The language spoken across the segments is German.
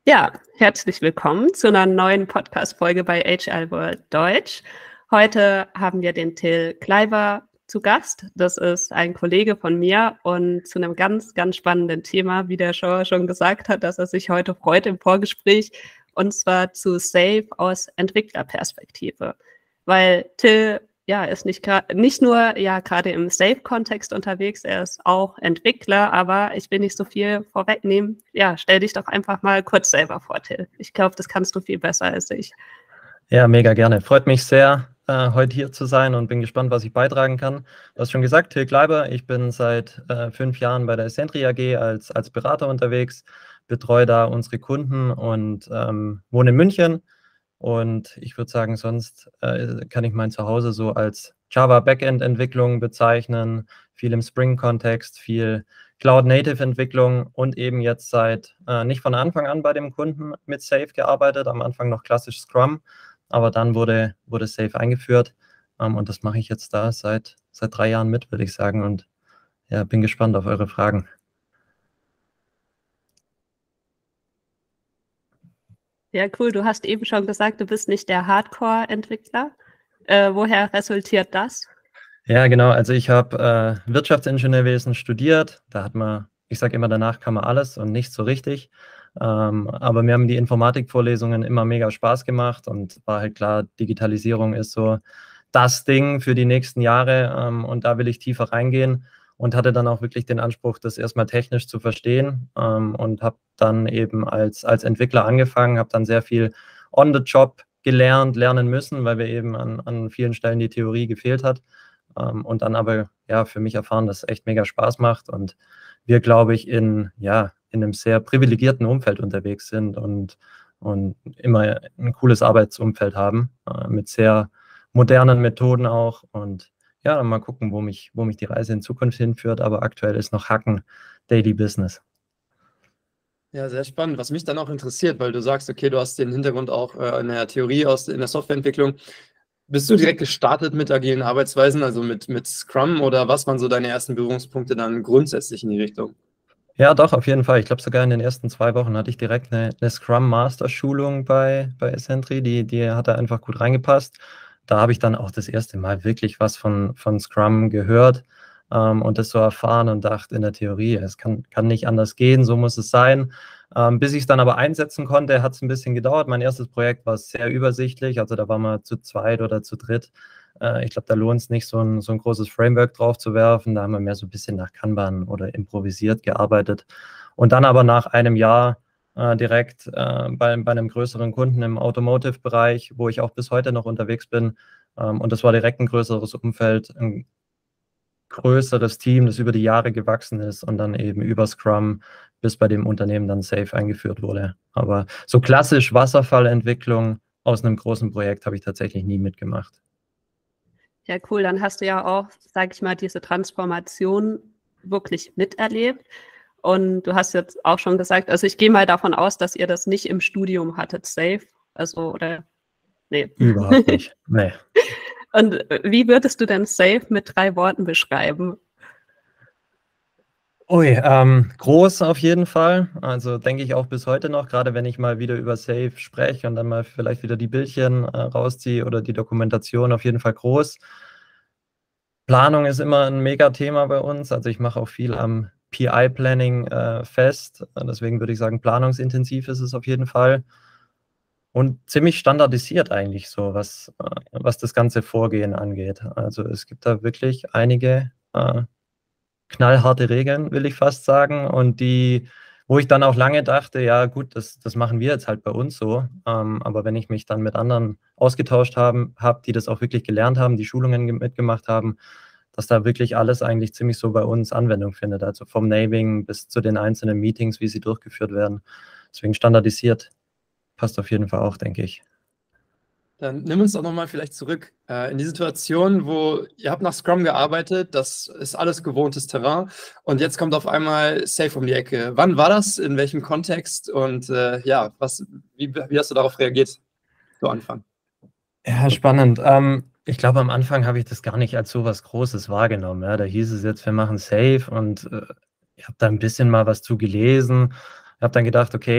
Ja, herzlich willkommen zu einer neuen Podcast-Folge bei HR World Deutsch. Heute haben wir den Till Kleiber zu Gast. Das ist ein Kollege von mir und zu einem ganz, ganz spannenden Thema, wie der Schauer schon gesagt hat, dass er sich heute freut im Vorgespräch, und zwar zu Safe aus Entwicklerperspektive. Weil Till ist nicht nur gerade im Safe-Kontext unterwegs, er ist auch Entwickler, aber ich will nicht so viel vorwegnehmen. Ja, stell dich doch einfach mal kurz selber vor, Till. Ich glaube, das kannst du viel besser als ich. Ja, mega gerne. Freut mich sehr, heute hier zu sein und bin gespannt, was ich beitragen kann. Du hast schon gesagt, Till Kleiber, ich bin seit 5 Jahren bei der Essentri AG als Berater unterwegs, betreue da unsere Kunden und wohne in München. Und ich würde sagen, sonst kann ich mein Zuhause so als Java-Backend-Entwicklung bezeichnen, viel im Spring-Kontext, viel Cloud-Native-Entwicklung und eben jetzt seit nicht von Anfang an bei dem Kunden mit Safe gearbeitet, am Anfang noch klassisch Scrum, aber dann wurde Safe eingeführt und das mache ich jetzt da seit 3 Jahren mit, würde ich sagen, und ja, bin gespannt auf eure Fragen. Ja, cool. Du hast eben schon gesagt, du bist nicht der Hardcore-Entwickler. Woher resultiert das? Ja, genau. Also ich habe Wirtschaftsingenieurwesen studiert. Da hat man, ich sage immer, danach kann man alles und nicht so richtig. Aber mir haben die Informatikvorlesungen immer mega Spaß gemacht und war halt klar, Digitalisierung ist so das Ding für die nächsten Jahre und da will ich tiefer reingehen und hatte dann auch wirklich den Anspruch, das erstmal technisch zu verstehen und habe dann eben als Entwickler angefangen, habe dann sehr viel on the job lernen müssen, weil wir eben an vielen Stellen die Theorie gefehlt hat. Und dann aber ja für mich erfahren, dass es echt mega Spaß macht und wir, glaube ich, in einem sehr privilegierten Umfeld unterwegs sind und immer ein cooles Arbeitsumfeld haben, mit sehr modernen Methoden auch. Und ja, mal gucken, wo mich die Reise in Zukunft hinführt. Aber aktuell ist noch Hacken Daily Business. Ja, sehr spannend. Was mich dann auch interessiert, weil du sagst, okay, du hast den Hintergrund auch in der Theorie in der Softwareentwicklung. Bist du direkt gestartet mit agilen Arbeitsweisen, also mit Scrum, oder was waren so deine ersten Berührungspunkte dann grundsätzlich in die Richtung? Ja, doch, auf jeden Fall. Ich glaube, sogar in den ersten 2 Wochen hatte ich direkt eine Scrum Master Schulung bei Essentri, die hat da einfach gut reingepasst. Da habe ich dann auch das erste Mal wirklich was von Scrum gehört und das so erfahren und dachte in der Theorie, es kann nicht anders gehen, so muss es sein. Bis ich es dann aber einsetzen konnte, hat es ein bisschen gedauert. Mein erstes Projekt war sehr übersichtlich, also da waren wir zu zweit oder zu dritt. Ich glaube, da lohnt es nicht, so ein großes Framework drauf zu werfen. Da haben wir mehr so ein bisschen nach Kanban oder improvisiert gearbeitet. Und dann aber nach einem Jahr direkt bei einem größeren Kunden im Automotive-Bereich, wo ich auch bis heute noch unterwegs bin. Und das war direkt ein größeres Umfeld, ein größeres Team, das über die Jahre gewachsen ist und dann eben über Scrum bis bei dem Unternehmen dann Safe eingeführt wurde. Aber so klassisch Wasserfallentwicklung aus einem großen Projekt habe ich tatsächlich nie mitgemacht. Ja, cool. Dann hast du ja auch, sage ich mal, diese Transformation wirklich miterlebt. Und du hast jetzt auch schon gesagt, also ich gehe mal davon aus, dass ihr das nicht im Studium hattet, Safe. Also, oder? Nee. Überhaupt nicht. Nee. Und wie würdest du denn Safe mit 3 Worten beschreiben? Ui, groß auf jeden Fall. Also denke ich auch bis heute noch, gerade wenn ich mal wieder über Safe spreche und dann mal vielleicht wieder die Bildchen rausziehe oder die Dokumentation, auf jeden Fall groß. Planung ist immer ein Mega-Thema bei uns. Also ich mache auch viel am PI-Planning fest. Deswegen würde ich sagen, planungsintensiv ist es auf jeden Fall. Und ziemlich standardisiert eigentlich so, was das ganze Vorgehen angeht. Also es gibt da wirklich einige knallharte Regeln, will ich fast sagen. Und wo ich dann auch lange dachte, ja gut, das machen wir jetzt halt bei uns so. Aber wenn ich mich dann mit anderen ausgetauscht habe, die das auch wirklich gelernt haben, die Schulungen mitgemacht haben, dass da wirklich alles eigentlich ziemlich so bei uns Anwendung findet. Also vom Naming bis zu den einzelnen Meetings, wie sie durchgeführt werden. Deswegen standardisiert passt auf jeden Fall auch, denke ich. Dann nimm uns doch nochmal vielleicht zurück in die Situation, wo ihr habt nach Scrum gearbeitet, das ist alles gewohntes Terrain und jetzt kommt auf einmal Safe um die Ecke. Wann war das? In welchem Kontext? Und wie hast du darauf reagiert zu Anfang? Ja, spannend. Ich glaube, am Anfang habe ich das gar nicht als so was Großes wahrgenommen. Ja. Da hieß es jetzt, wir machen Safe und ich habe da ein bisschen mal was zu gelesen. Ich habe dann gedacht, okay,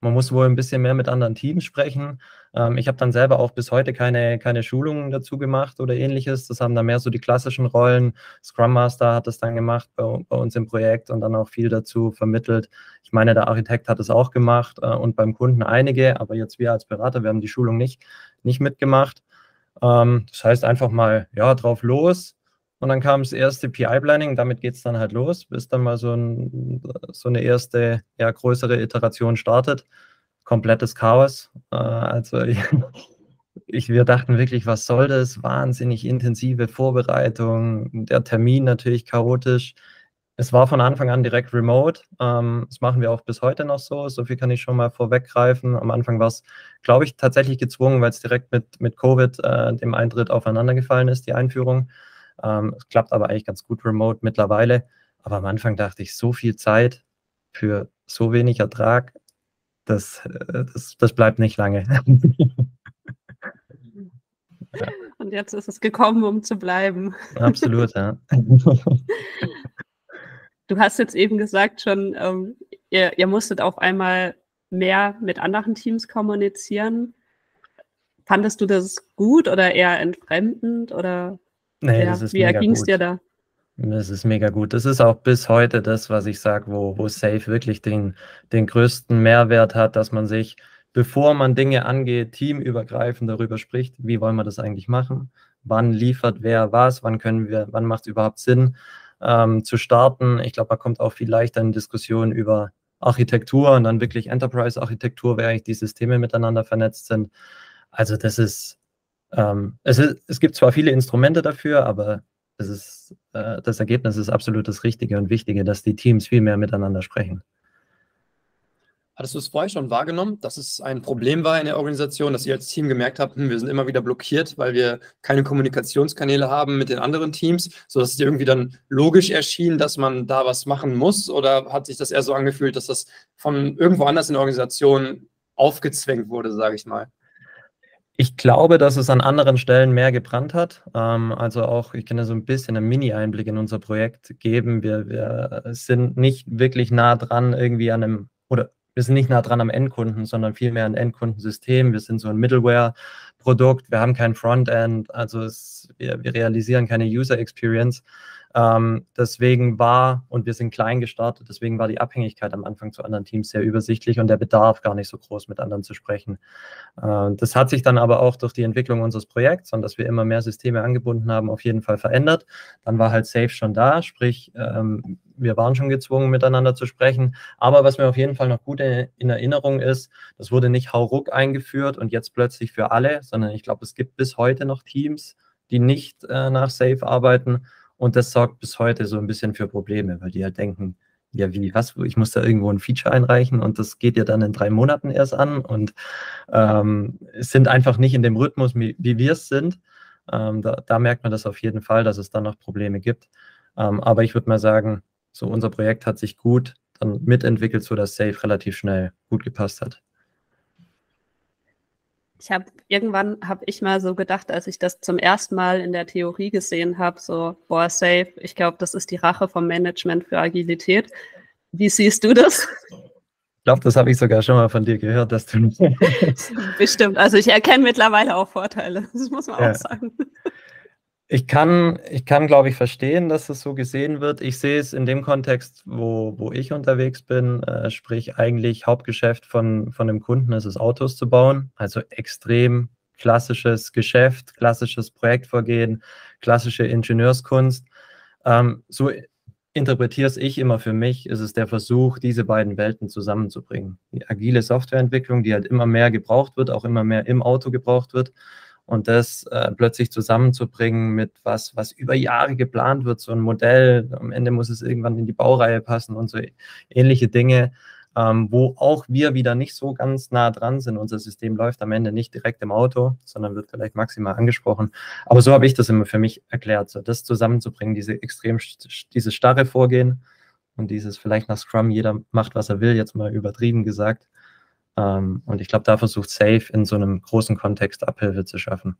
man muss wohl ein bisschen mehr mit anderen Teams sprechen. Ich habe dann selber auch bis heute keine Schulungen dazu gemacht oder ähnliches. Das haben dann mehr so die klassischen Rollen. Scrum Master hat das dann gemacht bei uns im Projekt und dann auch viel dazu vermittelt. Ich meine, der Architekt hat es auch gemacht und beim Kunden einige, aber jetzt wir als Berater, wir haben die Schulung nicht mitgemacht. Das heißt einfach mal, ja, drauf los. Und dann kam das erste PI-Planning, damit geht es dann halt los, bis dann mal so eine erste, ja, größere Iteration startet. Komplettes Chaos. Also wir dachten wirklich, was soll das? Wahnsinnig intensive Vorbereitung, der Termin natürlich chaotisch. Es war von Anfang an direkt remote. Das machen wir auch bis heute noch so. So viel kann ich schon mal vorweggreifen. Am Anfang war es, glaube ich, tatsächlich gezwungen, weil es direkt mit Covid, dem Eintritt, aufeinander gefallen ist, die Einführung. Es klappt aber eigentlich ganz gut remote mittlerweile. Aber am Anfang dachte ich, so viel Zeit für so wenig Ertrag, das bleibt nicht lange. Und jetzt ist es gekommen, um zu bleiben. Absolut, ja. Du hast jetzt eben gesagt schon, ihr musstet auf einmal mehr mit anderen Teams kommunizieren. Fandest du das gut oder eher entfremdend? Oder Nee, ja, das ist wie mega erging es gut. dir da? Das ist mega gut. Das ist auch bis heute das, was ich sage, wo Safe wirklich den größten Mehrwert hat, dass man sich, bevor man Dinge angeht, teamübergreifend darüber spricht, wie wollen wir das eigentlich machen? Wann liefert wer was? Wann macht es überhaupt Sinn, zu starten? Ich glaube, man kommt auch viel leichter in Diskussionen über Architektur und dann wirklich Enterprise-Architektur, wer eigentlich die Systeme miteinander vernetzt sind. Also es gibt zwar viele Instrumente dafür, aber das Ergebnis ist absolut das Richtige und Wichtige, dass die Teams viel mehr miteinander sprechen. Hattest du es vorher schon wahrgenommen, dass es ein Problem war in der Organisation, dass ihr als Team gemerkt habt, wir sind immer wieder blockiert, weil wir keine Kommunikationskanäle haben mit den anderen Teams, sodass es dir irgendwie dann logisch erschien, dass man da was machen muss? Oder hat sich das eher so angefühlt, dass das von irgendwo anders in der Organisation aufgezwängt wurde, sage ich mal? Ich glaube, dass es an anderen Stellen mehr gebrannt hat. Also auch, ich kann ja so ein bisschen einen Mini-Einblick in unser Projekt geben. Wir sind nicht wirklich nah dran irgendwie wir sind nicht nah dran am Endkunden, sondern vielmehr ein Endkundensystem. Wir sind so ein Middleware-Produkt. Wir haben kein Frontend, also wir realisieren keine User Experience. Und wir sind klein gestartet, deswegen war die Abhängigkeit am Anfang zu anderen Teams sehr übersichtlich und der Bedarf gar nicht so groß, mit anderen zu sprechen. Das hat sich dann aber auch durch die Entwicklung unseres Projekts und dass wir immer mehr Systeme angebunden haben, auf jeden Fall verändert. Dann war halt Safe schon da, sprich, wir waren schon gezwungen, miteinander zu sprechen. Aber was mir auf jeden Fall noch gut in Erinnerung ist, das wurde nicht hauruck eingeführt und jetzt plötzlich für alle, sondern ich glaube, es gibt bis heute noch Teams, die nicht nach Safe arbeiten. Und das sorgt bis heute so ein bisschen für Probleme, weil die halt denken, ja, ich muss da irgendwo ein Feature einreichen und das geht ja dann in 3 Monaten erst an und es sind einfach nicht in dem Rhythmus, wie wir es sind. Da merkt man das auf jeden Fall, dass es dann noch Probleme gibt. Aber ich würde mal sagen, so unser Projekt hat sich gut dann mitentwickelt, sodass Safe relativ schnell gut gepasst hat. Irgendwann habe ich mal so gedacht, als ich das zum ersten Mal in der Theorie gesehen habe, so, boah, Safe, ich glaube, das ist die Rache vom Management für Agilität. Wie siehst du das? Ich glaube, das habe ich sogar schon mal von dir gehört, dass du... Bestimmt, also ich erkenne mittlerweile auch Vorteile, das muss man auch sagen. Ich kann, glaube ich, verstehen, dass es so gesehen wird. Ich sehe es in dem Kontext, wo ich unterwegs bin, sprich eigentlich Hauptgeschäft von dem Kunden ist es, Autos zu bauen. Also extrem klassisches Geschäft, klassisches Projektvorgehen, klassische Ingenieurskunst. So interpretiere es ich immer für mich, ist es der Versuch, diese beiden Welten zusammenzubringen. Die agile Softwareentwicklung, die halt immer mehr gebraucht wird, auch immer mehr im Auto gebraucht wird. Und das plötzlich zusammenzubringen mit was über Jahre geplant wird, so ein Modell, am Ende muss es irgendwann in die Baureihe passen und so ähnliche Dinge, wo auch wir wieder nicht so ganz nah dran sind. Unser System läuft am Ende nicht direkt im Auto, sondern wird vielleicht maximal angesprochen. Aber so habe ich das immer für mich erklärt, so das zusammenzubringen, dieses starre Vorgehen und dieses vielleicht nach Scrum, jeder macht, was er will, jetzt mal übertrieben gesagt. Und ich glaube, da versucht Safe in so einem großen Kontext Abhilfe zu schaffen.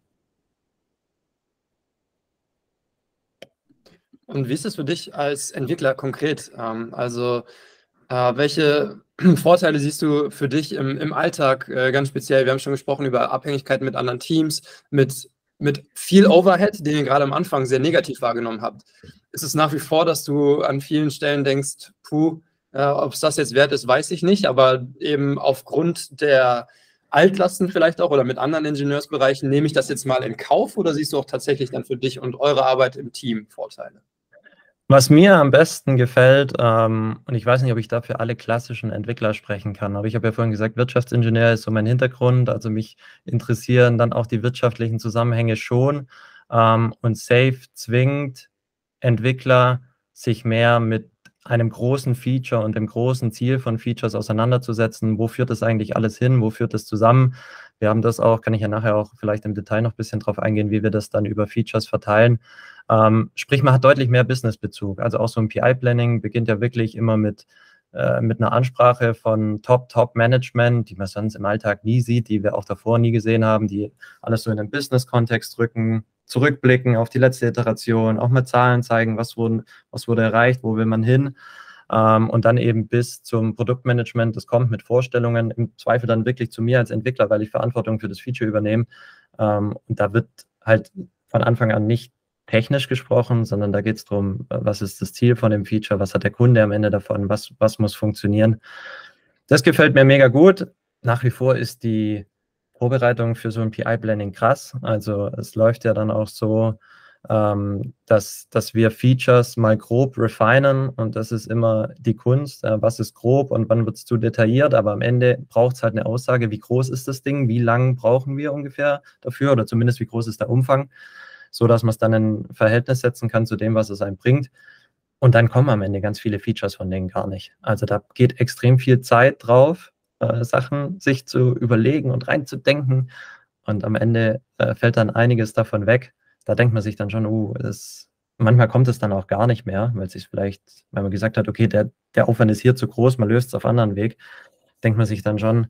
Und wie ist es für dich als Entwickler konkret? Also Welche Vorteile siehst du für dich im Alltag ganz speziell? Wir haben schon gesprochen über Abhängigkeiten mit anderen Teams, mit viel Overhead, den ihr gerade am Anfang sehr negativ wahrgenommen habt. Ist es nach wie vor, dass du an vielen Stellen denkst, puh, ob es das jetzt wert ist, weiß ich nicht, aber eben aufgrund der Altlasten vielleicht auch oder mit anderen Ingenieursbereichen, nehme ich das jetzt mal in Kauf oder siehst du auch tatsächlich dann für dich und eure Arbeit im Team Vorteile? Was mir am besten gefällt, und ich weiß nicht, ob ich da für alle klassischen Entwickler sprechen kann, aber ich habe ja vorhin gesagt, Wirtschaftsingenieur ist so mein Hintergrund, also mich interessieren dann auch die wirtschaftlichen Zusammenhänge schon, und SAFe zwingt Entwickler, sich mehr mit einem großen Feature und dem großen Ziel von Features auseinanderzusetzen. Wo führt das eigentlich alles hin? Wo führt das zusammen? Wir haben das auch, kann ich ja nachher auch vielleicht im Detail noch ein bisschen drauf eingehen, wie wir das dann über Features verteilen. Sprich, man hat deutlich mehr Businessbezug. Also auch so ein PI-Planning beginnt ja wirklich immer mit einer Ansprache von Top-Management, die man sonst im Alltag nie sieht, die wir auch davor nie gesehen haben, die alles so in den Business-Kontext rücken, zurückblicken auf die letzte Iteration, auch mal Zahlen zeigen, was wurde erreicht, wo will man hin. Und dann eben bis zum Produktmanagement, das kommt mit Vorstellungen, im Zweifel dann wirklich zu mir als Entwickler, weil ich Verantwortung für das Feature übernehme. Und da wird halt von Anfang an nicht technisch gesprochen, sondern da geht es darum, was ist das Ziel von dem Feature, was hat der Kunde am Ende davon, was muss funktionieren. Das gefällt mir mega gut. Nach wie vor ist die Vorbereitung für so ein PI-Planning krass. Also es läuft ja dann auch so, dass wir Features mal grob refinen und das ist immer die Kunst, was ist grob und wann wird es zu detailliert, aber am Ende braucht es halt eine Aussage, wie groß ist das Ding, wie lang brauchen wir ungefähr dafür oder zumindest wie groß ist der Umfang, so dass man es dann in Verhältnis setzen kann zu dem, was es einem bringt. Und dann kommen am Ende ganz viele Features von denen gar nicht. Also da geht extrem viel Zeit drauf, Sachen sich zu überlegen und reinzudenken. Und am Ende fällt dann einiges davon weg. Da denkt man sich dann schon, manchmal kommt es dann auch gar nicht mehr, weil sich vielleicht, wenn man gesagt hat, okay, der Aufwand ist hier zu groß, man löst es auf anderen Weg, denkt man sich dann schon,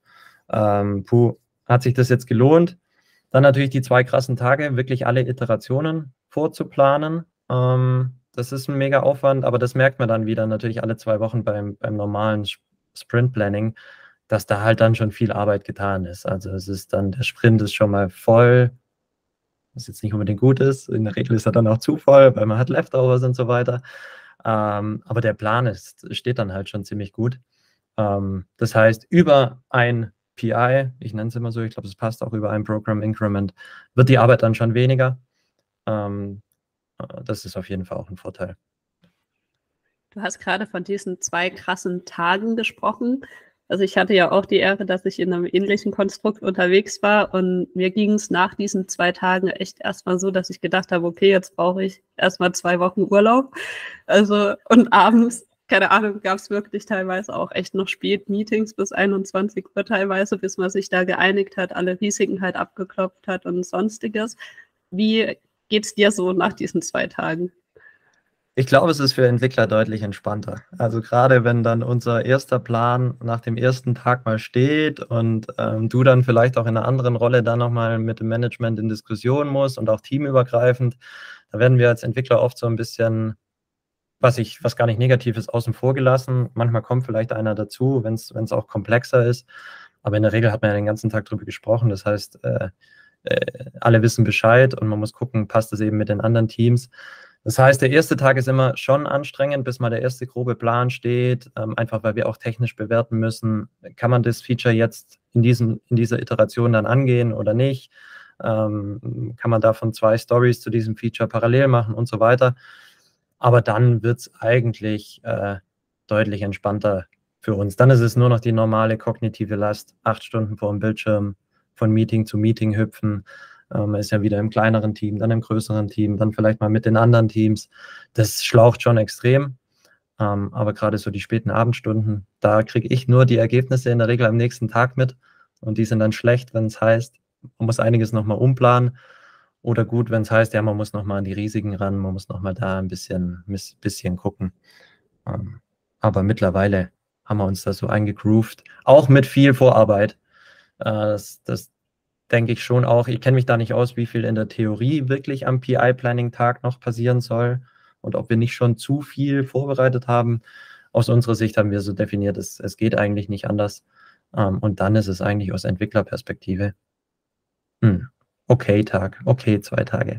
hat sich das jetzt gelohnt? Dann natürlich die 2 krassen Tage, wirklich alle Iterationen vorzuplanen. Das ist ein mega Aufwand, aber das merkt man dann wieder natürlich alle 2 Wochen beim normalen Sprint-Planning, dass da halt dann schon viel Arbeit getan ist. Also es ist dann, der Sprint ist schon mal voll, was jetzt nicht unbedingt gut ist. In der Regel ist er dann auch zu voll, weil man hat Leftovers und so weiter. Aber der Plan steht dann halt schon ziemlich gut. Das heißt, über ein PI, ich nenne es immer so, ich glaube, es passt auch über ein Program Increment, wird die Arbeit dann schon weniger. Das ist auf jeden Fall auch ein Vorteil. Du hast gerade von diesen 2 krassen Tagen gesprochen. Also ich hatte ja auch die Ehre, dass ich in einem ähnlichen Konstrukt unterwegs war und mir ging es nach diesen 2 Tagen echt erstmal so, dass ich gedacht habe, okay, jetzt brauche ich erstmal 2 Wochen Urlaub. Also und abends, keine Ahnung, gab es wirklich teilweise auch echt noch spät Meetings bis 21 Uhr teilweise, bis man sich da geeinigt hat, alle Risiken halt abgeklopft hat und sonstiges. Wie geht's dir so nach diesen 2 Tagen? Ich glaube, es ist für Entwickler deutlich entspannter. Also gerade wenn dann unser erster Plan nach dem ersten Tag mal steht und du dann vielleicht auch in einer anderen Rolle dann nochmal mit dem Management in Diskussion musst und auch teamübergreifend, da werden wir als Entwickler oft so ein bisschen, was gar nicht negativ ist, außen vor gelassen. Manchmal kommt vielleicht einer dazu, wenn es auch komplexer ist. Aber in der Regel hat man ja den ganzen Tag drüber gesprochen. Das heißt, alle wissen Bescheid und man muss gucken, passt es eben mit den anderen Teams. Das heißt, der erste Tag ist immer schon anstrengend, bis mal der erste grobe Plan steht, einfach weil wir auch technisch bewerten müssen, kann man das Feature jetzt in dieser Iteration dann angehen oder nicht, kann man davon 2 Stories zu diesem Feature parallel machen und so weiter. Aber dann wird es eigentlich deutlich entspannter für uns. Dann ist es nur noch die normale kognitive Last, 8 Stunden vor dem Bildschirm, von Meeting zu Meeting hüpfen. Man ist ja wieder im kleineren Team, dann im größeren Team, dann vielleicht mal mit den anderen Teams. Das schlaucht schon extrem. Aber gerade so die späten Abendstunden, da kriege ich nur die Ergebnisse in der Regel am nächsten Tag mit. Und die sind dann schlecht, wenn es heißt, man muss einiges nochmal umplanen. Oder gut, wenn es heißt, ja, man muss nochmal an die Risiken ran, man muss nochmal da ein bisschen gucken. Aber mittlerweile haben wir uns da so eingegroovt, auch mit viel Vorarbeit. Das denke ich schon auch. Ich kenne mich da nicht aus, wie viel in der Theorie wirklich am PI-Planning-Tag noch passieren soll und ob wir nicht schon zu viel vorbereitet haben. aus unserer Sicht haben wir so definiert, es geht eigentlich nicht anders. Und dann ist es eigentlich aus Entwicklerperspektive okay Tag, okay 2 Tage.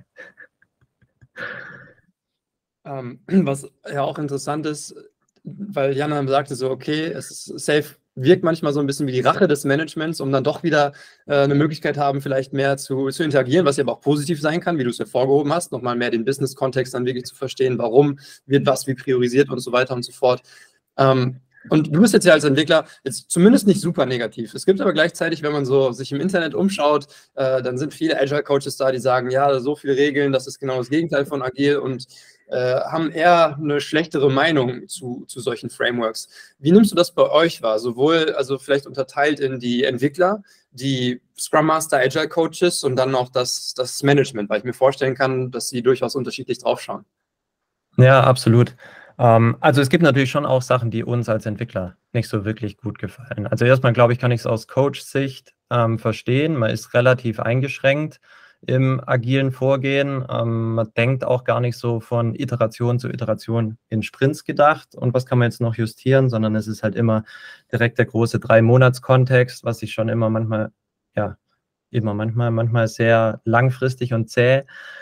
Was ja auch interessant ist, weil Jana sagte so, okay, es ist safe, wirkt manchmal so ein bisschen wie die Rache des Managements, um dann doch wieder eine Möglichkeit haben, vielleicht mehr zu interagieren, was ja aber auch positiv sein kann, wie du es hervorgehoben hast, nochmal mehr den Business-Kontext dann wirklich zu verstehen, warum wird was wie priorisiert und so weiter und so fort. Und du bist jetzt ja als Entwickler jetzt zumindest nicht super negativ. Es gibt aber gleichzeitig, wenn man so sich im Internet umschaut, dann sind viele Agile-Coaches da, die sagen, ja, so viele Regeln, das ist genau das Gegenteil von agil und haben eher eine schlechtere Meinung zu solchen Frameworks. Wie nimmst du das bei euch wahr? Sowohl, also vielleicht unterteilt in die Entwickler, die Scrum Master, Agile Coaches und dann noch das Management, weil ich mir vorstellen kann, dass sie durchaus unterschiedlich draufschauen. Ja, absolut. Also es gibt natürlich schon auch Sachen, die uns als Entwickler nicht so wirklich gut gefallen. Also erstmal, glaube ich, kann ich es aus Coach-Sicht verstehen. Man ist relativ eingeschränkt im agilen Vorgehen. Man denkt auch gar nicht so von Iteration zu Iteration in Sprints gedacht und was kann man jetzt noch justieren, sondern es ist halt immer direkt der große 3-Monats-Kontext, was sich schon immer manchmal sehr langfristig und zäh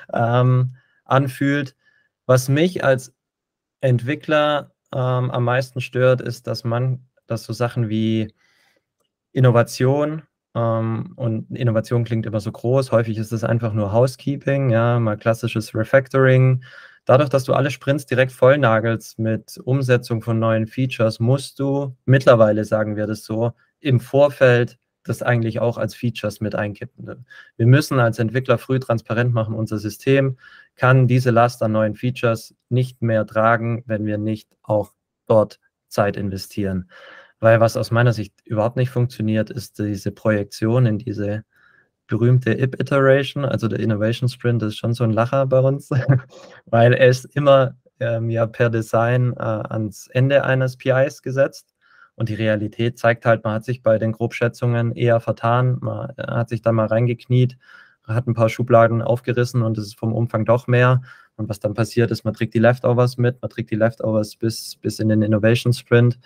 anfühlt. Was mich als Entwickler am meisten stört, ist, dass so Sachen wie Innovation und Innovation klingt immer so groß, häufig ist es einfach nur Housekeeping, ja, mal klassisches Refactoring. Dadurch, dass du alle Sprints direkt vollnagelst mit Umsetzung von neuen Features, musst du, mittlerweile sagen wir das so, im Vorfeld das eigentlich auch als Features mit einkippen. Wir müssen als Entwickler früh transparent machen, unser System kann diese Last an neuen Features nicht mehr tragen, wenn wir nicht auch dort Zeit investieren. Weil was aus meiner Sicht überhaupt nicht funktioniert, ist diese Projektion in diese berühmte IP-Iteration, also der Innovation Sprint ist schon so ein Lacher bei uns, weil er ist immer ja per Design ans Ende eines PIs gesetzt und die Realität zeigt halt, man hat sich bei den Grobschätzungen eher vertan, man hat sich da mal reingekniet, hat ein paar Schubladen aufgerissen und es ist vom Umfang doch mehr. Und was dann passiert ist, man trägt die Leftovers mit, man trägt die Leftovers bis in den Innovation Sprint.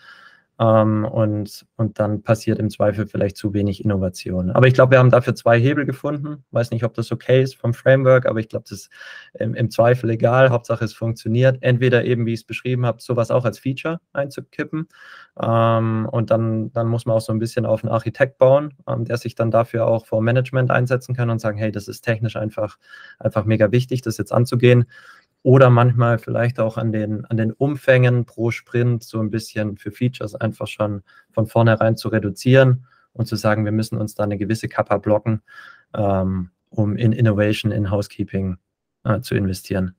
Und dann passiert im Zweifel vielleicht zu wenig Innovation. Aber ich glaube, wir haben dafür 2 Hebel gefunden. Weiß nicht, ob das okay ist vom Framework, aber ich glaube, das ist im Zweifel egal. Hauptsache, es funktioniert. Entweder eben, wie ich es beschrieben habe, sowas auch als Feature einzukippen. Und dann muss man auch so ein bisschen auf einen Architekt bauen, der sich dann dafür auch vor Management einsetzen kann und sagen, hey, das ist technisch einfach mega wichtig, das jetzt anzugehen. Oder manchmal vielleicht auch an den Umfängen pro Sprint so ein bisschen für Features einfach schon von vornherein zu reduzieren und zu sagen, wir müssen uns da eine gewisse Kappa blocken, um in Innovation, in Housekeeping zu investieren.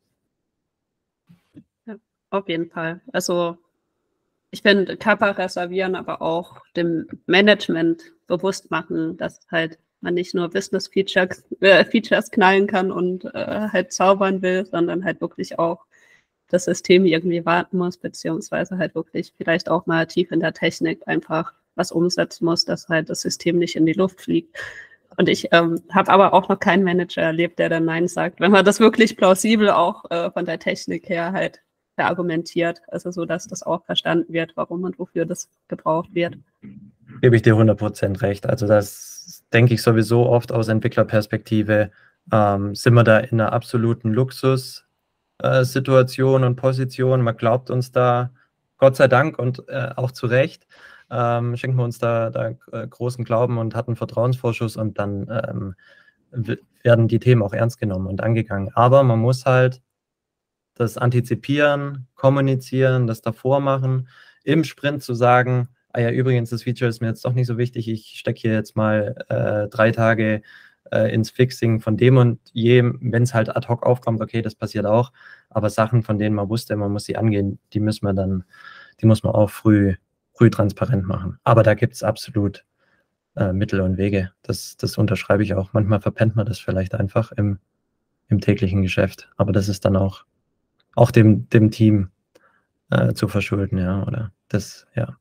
Ja, auf jeden Fall. Also ich finde, Kappa reservieren, aber auch dem Management bewusst machen, dass halt man nicht nur Business-Features knallen kann und halt zaubern will, sondern halt wirklich auch das System irgendwie warten muss, beziehungsweise halt wirklich vielleicht auch mal tief in der Technik einfach was umsetzen muss, dass halt das System nicht in die Luft fliegt. Und ich habe aber auch noch keinen Manager erlebt, der dann Nein sagt, wenn man das wirklich plausibel auch von der Technik her halt verargumentiert, also so, dass das auch verstanden wird, warum und wofür das gebraucht wird. Gebe ich dir 100% recht. Also das denke ich sowieso oft aus Entwicklerperspektive, sind wir da in einer absoluten Luxussituation und Position. Man glaubt uns da, Gott sei Dank und auch zu Recht, schenken wir uns da großen Glauben und hatten Vertrauensvorschuss und dann werden die Themen auch ernst genommen und angegangen. Aber man muss halt das antizipieren, kommunizieren, das davor machen, im Sprint zu sagen, ah ja, übrigens, das Feature ist mir jetzt doch nicht so wichtig, ich stecke hier jetzt mal 3 Tage ins Fixing von dem und jedem, wenn es halt ad hoc aufkommt, okay, das passiert auch, aber Sachen, von denen man wusste, man muss sie angehen, die muss man auch früh transparent machen. Aber da gibt es absolut Mittel und Wege, das unterschreibe ich auch. Manchmal verpennt man das vielleicht einfach im täglichen Geschäft, aber das ist dann auch dem Team zu verschulden, ja, oder das, ja.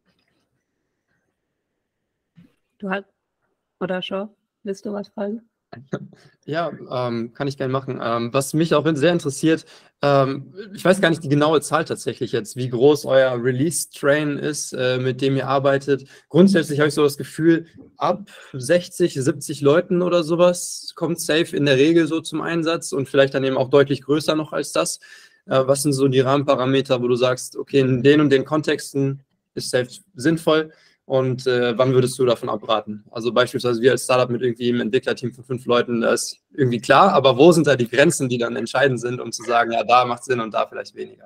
Oder Shaw, willst du was fragen? Ja, kann ich gerne machen. Was mich auch sehr interessiert, ich weiß gar nicht die genaue Zahl tatsächlich jetzt, wie groß euer Release-Train ist, mit dem ihr arbeitet. Grundsätzlich habe ich so das Gefühl, ab 60, 70 Leuten oder sowas kommt Safe in der Regel so zum Einsatz und vielleicht dann eben auch deutlich größer noch als das. Was sind so die Rahmenparameter, wo du sagst, okay, in den und den Kontexten ist Safe sinnvoll? Und wann würdest du davon abraten? Also beispielsweise wir als Startup mit irgendwie einem Entwicklerteam von 5 Leuten, das ist irgendwie klar, aber wo sind da die Grenzen, die dann entscheidend sind, um zu sagen, ja, da macht Sinn und da vielleicht weniger?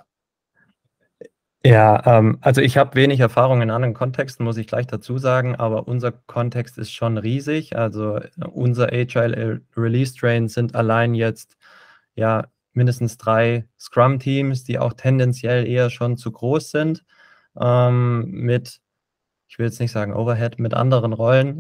Ja, also ich habe wenig Erfahrung in anderen Kontexten, muss ich gleich dazu sagen, aber unser Kontext ist schon riesig. Also unser Agile Release Train sind allein jetzt ja mindestens 3 Scrum-Teams, die auch tendenziell eher schon zu groß sind, mit, ich will jetzt nicht sagen Overhead, mit anderen Rollen.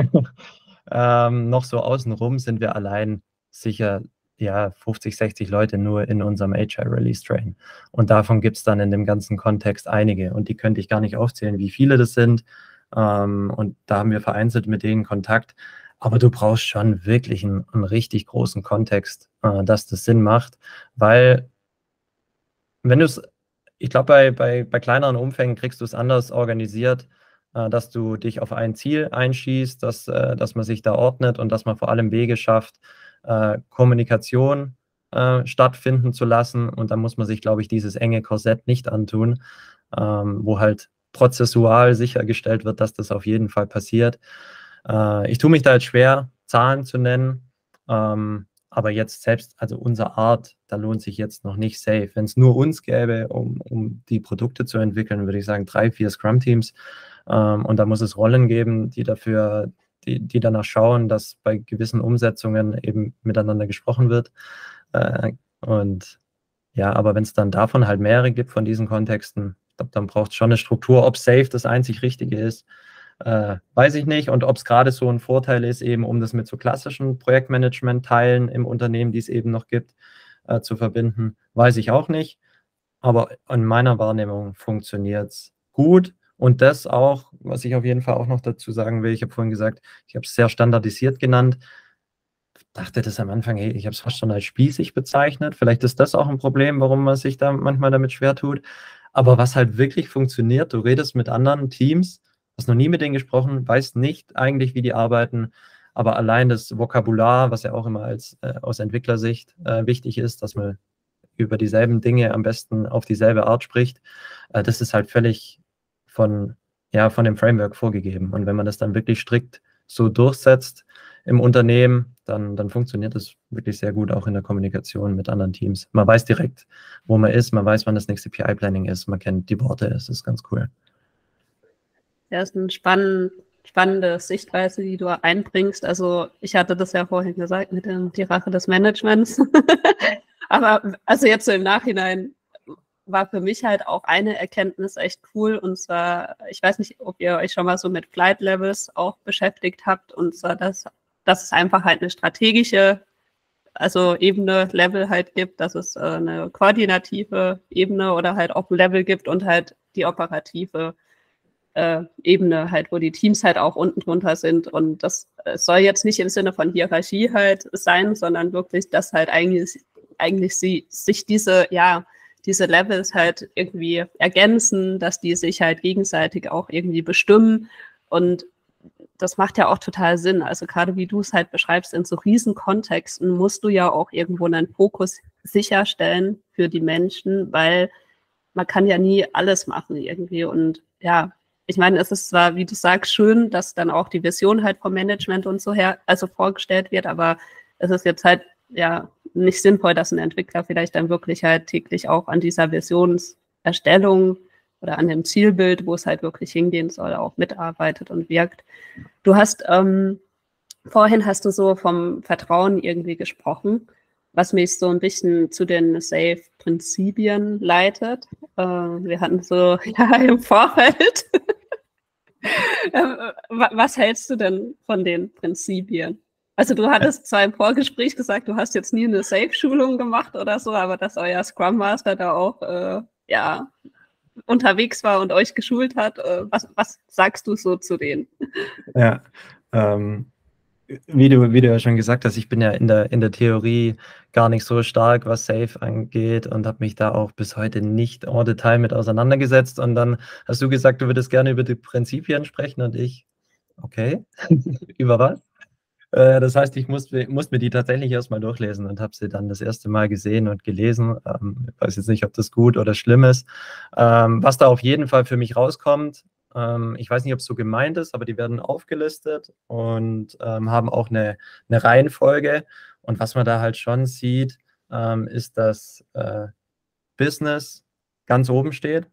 Noch so außenrum sind wir allein sicher ja 50, 60 Leute nur in unserem Agile Release Train. Und davon gibt es dann in dem ganzen Kontext einige. Und die könnte ich gar nicht aufzählen, wie viele das sind. Und da haben wir vereinzelt mit denen Kontakt. Aber du brauchst schon wirklich einen richtig großen Kontext, dass das Sinn macht. Weil wenn du es, ich glaube, bei kleineren Umfängen kriegst du es anders organisiert, dass du dich auf ein Ziel einschießt, dass man sich da ordnet und dass man vor allem Wege schafft, Kommunikation stattfinden zu lassen. Und dann muss man sich, glaube ich, dieses enge Korsett nicht antun, wo halt prozessual sichergestellt wird, dass das auf jeden Fall passiert. Ich tue mich da jetzt schwer, Zahlen zu nennen. Aber jetzt selbst, also unsere Art, da lohnt sich jetzt noch nicht Safe. Wenn es nur uns gäbe, um die Produkte zu entwickeln, würde ich sagen 3, 4 Scrum-Teams. Und da muss es Rollen geben, die danach schauen, dass bei gewissen Umsetzungen eben miteinander gesprochen wird. Und ja, aber wenn es dann davon halt mehrere gibt von diesen Kontexten, ich glaube, dann braucht es schon eine Struktur. Ob Safe das einzig Richtige ist, weiß ich nicht. Und ob es gerade so ein Vorteil ist, eben um das mit so klassischen Projektmanagement-Teilen im Unternehmen, die es eben noch gibt, zu verbinden, weiß ich auch nicht. Aber in meiner Wahrnehmung funktioniert es gut. Und das auch, was ich auf jeden Fall auch noch dazu sagen will, ich habe vorhin gesagt, ich habe es sehr standardisiert genannt. Dachte das am Anfang, hey, ich habe es fast schon als spießig bezeichnet. Vielleicht ist das auch ein Problem, warum man sich da manchmal damit schwer tut. Aber was halt wirklich funktioniert, du redest mit anderen Teams, hast noch nie mit denen gesprochen, weißt nicht eigentlich, wie die arbeiten, aber allein das Vokabular, was ja auch immer aus Entwicklersicht wichtig ist, dass man über dieselben Dinge am besten auf dieselbe Art spricht, das ist halt völlig von dem Framework vorgegeben. Und wenn man das dann wirklich strikt so durchsetzt im Unternehmen, dann funktioniert das wirklich sehr gut, auch in der Kommunikation mit anderen Teams. Man weiß direkt, wo man ist, man weiß, wann das nächste PI-Planning ist, man kennt die Worte, es ist ganz cool. Ja, ist eine spannende Sichtweise, die du einbringst. Also ich hatte das ja vorhin gesagt mit die Rache des Managements. Aber also jetzt so im Nachhinein war für mich halt auch eine Erkenntnis echt cool. Und zwar, ich weiß nicht, ob ihr euch schon mal so mit Flight Levels auch beschäftigt habt. Und zwar, dass es einfach halt eine strategische, also Ebene, Level halt gibt, dass es eine koordinative Ebene oder halt auch ein Level gibt und halt die operative Ebene halt, wo die Teams halt auch unten drunter sind. Und das soll jetzt nicht im Sinne von Hierarchie halt sein, sondern wirklich, dass halt eigentlich sich diese Levels halt irgendwie ergänzen, dass die sich halt gegenseitig auch irgendwie bestimmen. Und das macht ja auch total Sinn. Also gerade wie du es halt beschreibst, in so riesen Kontexten musst du ja auch irgendwo einen Fokus sicherstellen für die Menschen, weil man kann ja nie alles machen irgendwie. Und ja, ich meine, es ist zwar, wie du sagst, schön, dass dann auch die Vision halt vom Management und so also vorgestellt wird, aber es ist jetzt halt ja nicht sinnvoll, dass ein Entwickler vielleicht dann wirklich halt täglich auch an dieser Versionserstellung oder an dem Zielbild, wo es halt wirklich hingehen soll, auch mitarbeitet und wirkt. Du hast, vorhin hast du so vom Vertrauen irgendwie gesprochen, was mich so ein bisschen zu den Safe-Prinzipien leitet. Wir hatten so im Vorfeld. Was hältst du denn von den Prinzipien? Also du hattest zwar im Vorgespräch gesagt, du hast jetzt nie eine Safe-Schulung gemacht oder so, aber dass euer Scrum Master da auch unterwegs war und euch geschult hat. Was sagst du so zu denen? Ja, wie du ja schon gesagt hast, ich bin ja in der Theorie gar nicht so stark, was Safe angeht und habe mich da auch bis heute nicht en Detail mit auseinandergesetzt. Und dann hast du gesagt, du würdest gerne über die Prinzipien sprechen und ich, okay, über was? Das heißt, ich muss mir die tatsächlich erstmal durchlesen und habe sie dann das erste Mal gesehen und gelesen. Ich weiß jetzt nicht, ob das gut oder schlimm ist. Was da auf jeden Fall für mich rauskommt, ich weiß nicht, ob es so gemeint ist, aber die werden aufgelistet und haben auch eine Reihenfolge. Und was man da halt schon sieht, ist, dass Business ganz oben steht.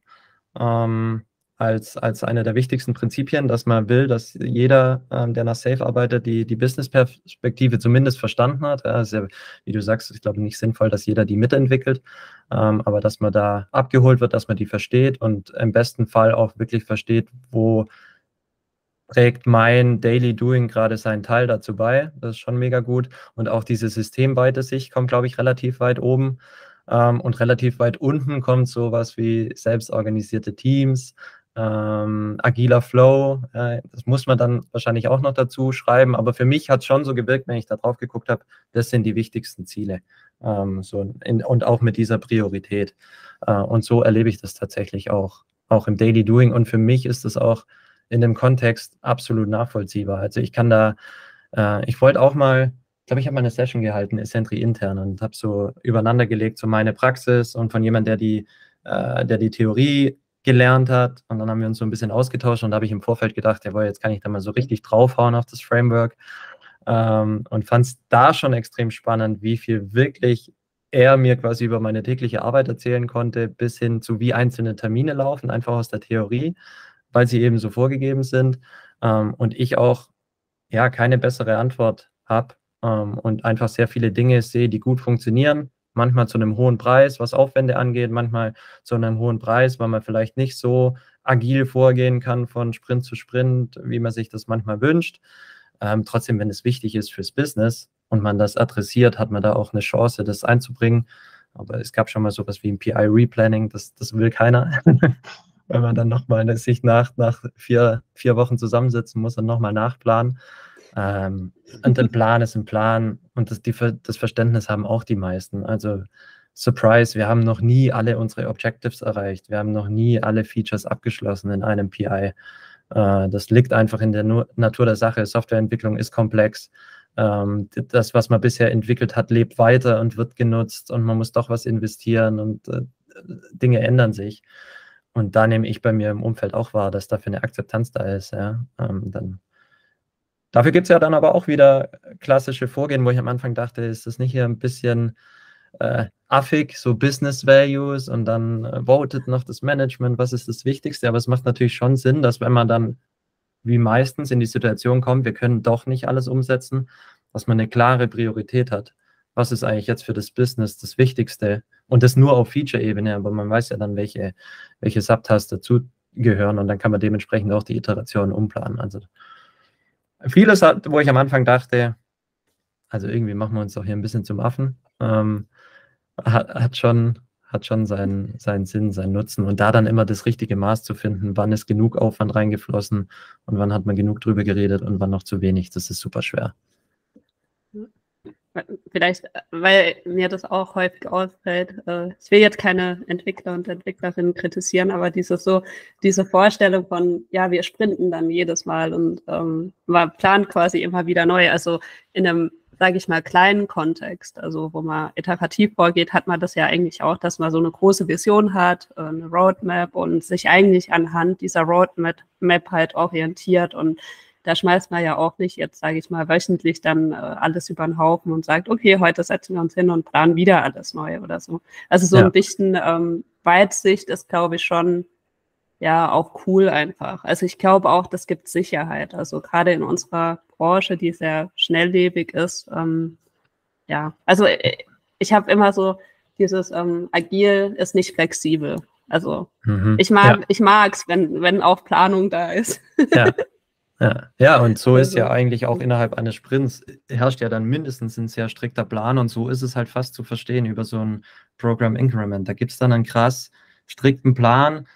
Als eine der wichtigsten Prinzipien, dass man will, dass jeder, der nach Safe arbeitet, die Business-Perspektive zumindest verstanden hat. Ja, ist ja, wie du sagst, ich glaube nicht sinnvoll, dass jeder die mitentwickelt, aber dass man da abgeholt wird, dass man die versteht und im besten Fall auch wirklich versteht, wo trägt mein Daily Doing gerade seinen Teil dazu bei. Das ist schon mega gut. Und auch diese systemweite Sicht kommt, glaube ich, relativ weit oben. Und relativ weit unten kommt sowas wie selbstorganisierte Teams, agiler Flow. Das muss man dann wahrscheinlich auch noch dazu schreiben. Aber für mich hat es schon so gewirkt, wenn ich da drauf geguckt habe, das sind die wichtigsten Ziele. Und auch mit dieser Priorität. Und so erlebe ich das tatsächlich auch im Daily Doing. Und für mich ist es auch in dem Kontext absolut nachvollziehbar. Also ich kann da, ich wollte auch mal, ich glaube, ich habe mal eine Session gehalten, Esentri intern, und habe so übereinander gelegt, so meine Praxis und von jemandem, der die Theorie gelernt hat. Und dann haben wir uns so ein bisschen ausgetauscht und da habe ich im Vorfeld gedacht, jawohl, jetzt kann ich da mal so richtig draufhauen auf das Framework. Und fand es da schon extrem spannend, wie viel wirklich er mir quasi über meine tägliche Arbeit erzählen konnte, bis hin zu wie einzelne Termine laufen, einfach aus der Theorie, weil sie eben so vorgegeben sind. Und ich auch ja keine bessere Antwort habe und einfach sehr viele Dinge sehe, die gut funktionieren. Manchmal zu einem hohen Preis, was Aufwände angeht, manchmal zu einem hohen Preis, weil man vielleicht nicht so agil vorgehen kann von Sprint zu Sprint, wie man sich das manchmal wünscht. Trotzdem, wenn es wichtig ist fürs Business und man das adressiert, hat man da auch eine Chance, das einzubringen. Aber es gab schon mal sowas wie ein PI-Replanning, das will keiner. Wenn man dann nochmal sich nach 4 Wochen zusammensetzen muss und nochmal nachplanen. Und ein Plan ist ein Plan und das Verständnis haben auch die meisten. Also Surprise, wir haben noch nie alle unsere Objectives erreicht. Wir haben noch nie alle Features abgeschlossen in einem PI. Das liegt einfach in der Natur der Sache. Softwareentwicklung ist komplex. Das, was man bisher entwickelt hat, lebt weiter und wird genutzt und man muss doch was investieren und Dinge ändern sich. Und da nehme ich bei mir im Umfeld auch wahr, dass dafür eine Akzeptanz da ist. Ja. Dafür gibt es ja dann aber auch wieder klassische Vorgehen, wo ich am Anfang dachte, ist das nicht hier ein bisschen affig, so Business Values und dann votet noch das Management, was ist das Wichtigste? Aber es macht natürlich schon Sinn, dass wenn man dann wie meistens in die Situation kommt, wir können doch nicht alles umsetzen, dass man eine klare Priorität hat. Was ist eigentlich jetzt für das Business das Wichtigste? Und das nur auf Feature-Ebene, aber man weiß ja dann, welche Subtasks dazugehören und dann kann man dementsprechend auch die Iterationen umplanen. Also vieles, wo ich am Anfang dachte, also irgendwie machen wir uns doch hier ein bisschen zum Affen, hat schon seinen Sinn, seinen Nutzen. Und da dann immer das richtige Maß zu finden, wann ist genug Aufwand reingeflossen und wann hat man genug drüber geredet und wann noch zu wenig, das ist super schwer. Vielleicht, weil mir das auch häufig auffällt, ich will jetzt keine Entwickler und Entwicklerinnen kritisieren, aber diese Vorstellung von, ja, wir sprinten dann jedes Mal und man plant quasi immer wieder neu. Also in einem, sage ich mal, kleinen Kontext, also wo man iterativ vorgeht, hat man das ja eigentlich auch, dass man so eine große Vision hat, eine Roadmap und sich eigentlich anhand dieser Roadmap halt orientiert und da schmeißt man ja auch nicht jetzt, sage ich mal, wöchentlich dann alles über den Haufen und sagt, okay, heute setzen wir uns hin und planen wieder alles neu oder so. Also so ein bisschen Weitsicht ist, glaube ich, schon ja auch cool einfach. Also ich glaube auch, das gibt Sicherheit. Also gerade in unserer Branche, die sehr schnelllebig ist, ja. Also ich habe immer so dieses Agil ist nicht flexibel. Also ich mag es, wenn auch Planung da ist. Ja, und so ist ja eigentlich auch innerhalb eines Sprints herrscht ja dann mindestens ein sehr strikter Plan und so ist es halt fast zu verstehen über so ein Program Increment. Da gibt es dann einen krass strikten Plan